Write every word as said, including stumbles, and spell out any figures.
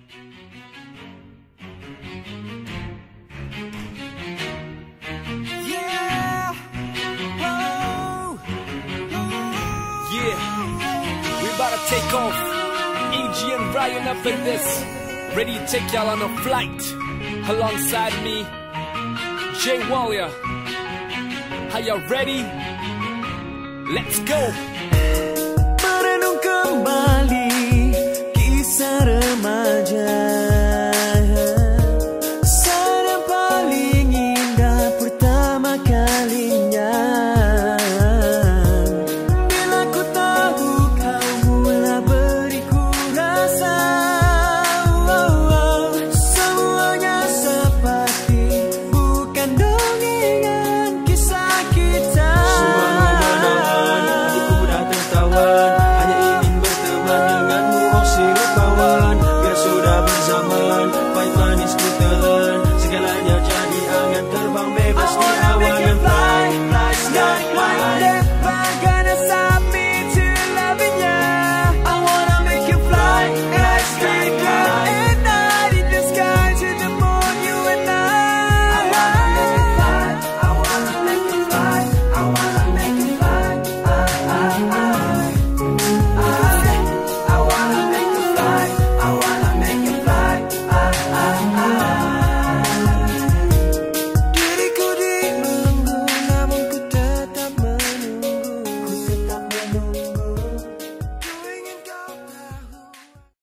Yeah. Oh. Yeah. We about to take off. AeGy and Ryan up in this. Ready to take y'all on a flight. Alongside me, J Walia. Are y'all ready? Let's go. Merenung kembali kisah remaja.